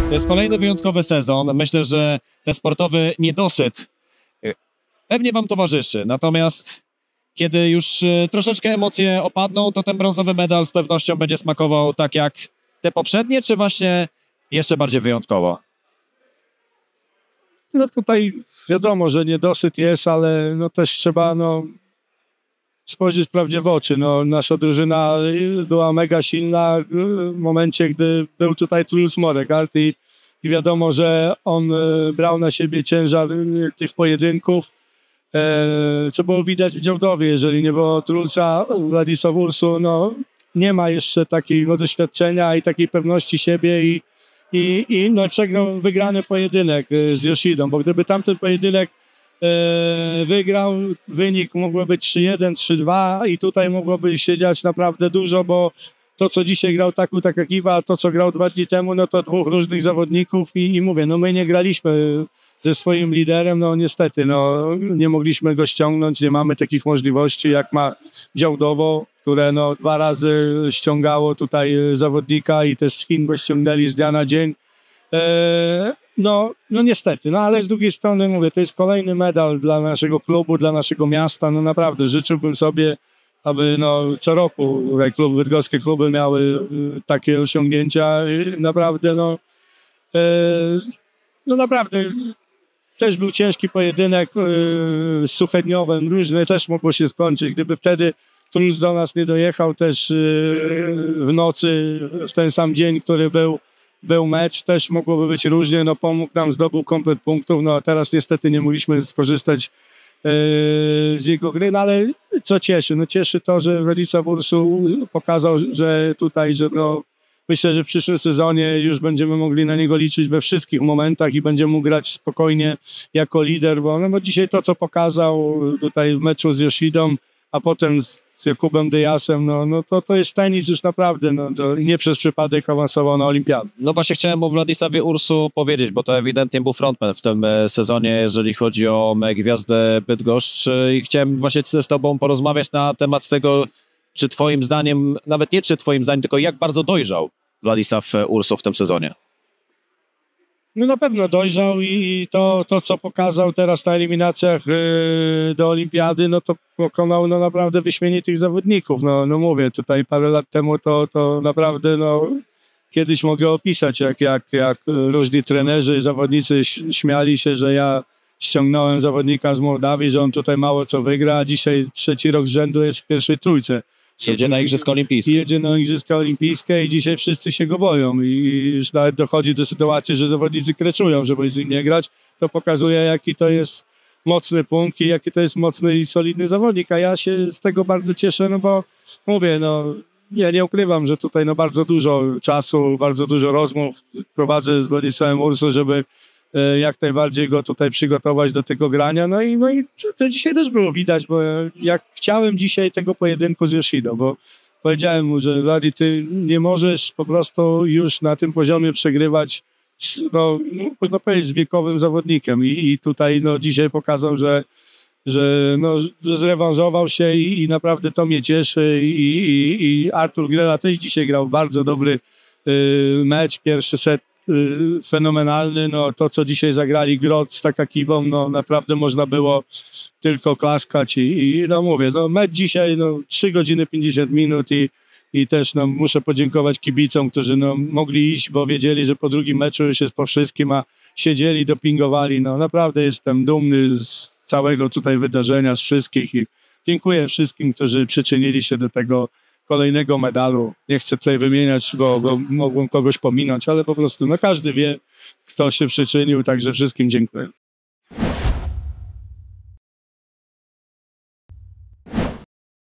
To jest kolejny wyjątkowy sezon. Myślę, że ten sportowy niedosyt pewnie wam towarzyszy. Natomiast kiedy już troszeczkę emocje opadną, to ten brązowy medal z pewnością będzie smakował tak jak te poprzednie, czy właśnie jeszcze bardziej wyjątkowo? No tutaj wiadomo, że niedosyt jest, ale no też trzeba spojrzeć prawdzie w oczy. No, nasza drużyna była mega silna w momencie, gdy był tutaj Truls Moregard i wiadomo, że on brał na siebie ciężar tych pojedynków, co było widać w Działdowie. Jeżeli nie było Trulsa, Władysław Ursu nie ma jeszcze takiego doświadczenia i takiej pewności siebie i przegrał wygrany pojedynek z Yoshidą, bo gdyby tamten pojedynek wygrał, wynik mógłby być 3-1, 3-2 i tutaj mogłoby się dziać naprawdę dużo, bo to, co dzisiaj grał Taku Takakiwa, a to, co grał 2 dni temu, no to dwóch różnych zawodników i mówię, my nie graliśmy ze swoim liderem, niestety, nie mogliśmy go ściągnąć, nie mamy takich możliwości, jak ma Działdowo, które 2 razy ściągało tutaj zawodnika i też z Chin go ściągnęli z dnia na dzień. Niestety, ale z drugiej strony mówię, to jest kolejny medal dla naszego klubu, dla naszego miasta, naprawdę życzyłbym sobie, aby co roku tutaj bydgoskie kluby miały takie osiągnięcia. Naprawdę, naprawdę też był ciężki pojedynek z Suchedniowem, różne też mogło się skończyć, gdyby wtedy Truls do nas nie dojechał też w nocy, w ten sam dzień, który był mecz, też mogłoby być różnie, pomógł nam, zdobył komplet punktów, a teraz niestety nie mogliśmy skorzystać z jego gry, ale co cieszy? Cieszy to, że Władysław Ursu pokazał, że myślę, że w przyszłym sezonie już będziemy mogli na niego liczyć we wszystkich momentach i będzie mógł grać spokojnie jako lider, bo dzisiaj to, co pokazał tutaj w meczu z Yoshidą, a potem z Jakubem Dyasem, to jest tenis już naprawdę, to nie przez przypadek awansował na olimpiadę. Właśnie chciałem o Władysławie Ursu powiedzieć, bo to ewidentnie był frontman w tym sezonie, jeżeli chodzi o gwiazdę Bydgoszcz i chciałem właśnie z tobą porozmawiać na temat tego, czy twoim zdaniem, nawet nie czy twoim zdaniem, tylko jak bardzo dojrzał Władysław Ursu w tym sezonie? Na pewno dojrzał i to, co pokazał teraz na eliminacjach do olimpiady, to pokonał naprawdę wyśmienitych zawodników. Mówię, tutaj parę lat temu to naprawdę kiedyś mogę opisać, jak różni trenerzy, zawodnicy śmiali się, że ja ściągnąłem zawodnika z Mołdawii, że on tutaj mało co wygra, a dzisiaj 3. rok z rzędu jest w pierwszej trójce. Jedzie na Igrzyska Olimpijskie. Jedzie na Igrzyska Olimpijskie i dzisiaj wszyscy się go boją i już nawet dochodzi do sytuacji, że zawodnicy kreczują, żeby z nim nie grać. To pokazuje, jaki to jest mocny punkt i jaki to jest mocny i solidny zawodnik, a ja się z tego bardzo cieszę, bo mówię, ja nie ukrywam, że tutaj bardzo dużo czasu, bardzo dużo rozmów prowadzę z Władysławem Ursu, żeby jak najbardziej go tutaj przygotować do tego grania. I to dzisiaj też było widać, bo jak chciałem dzisiaj tego pojedynku z Yoshidą, bo powiedziałem mu, że Vladi, ty nie możesz po prostu już na tym poziomie przegrywać można powiedzieć z wiekowym zawodnikiem i tutaj dzisiaj pokazał, że zrewanżował się i naprawdę to mnie cieszy i Artur Grela też dzisiaj grał bardzo dobry mecz, pierwszy set fenomenalny, to co dzisiaj zagrali Grot z Takakiwą, naprawdę można było tylko klaskać i mówię, mecz dzisiaj 3 godziny 50 minut i też muszę podziękować kibicom, którzy mogli iść, bo wiedzieli, że po drugim meczu już jest po wszystkim, a siedzieli, dopingowali, naprawdę jestem dumny z całego tutaj wydarzenia, z wszystkich i dziękuję wszystkim, którzy przyczynili się do tego kolejnego medalu. Nie chcę tutaj wymieniać, bo mogłem kogoś pominąć, ale po prostu każdy wie, kto się przyczynił, także wszystkim dziękuję.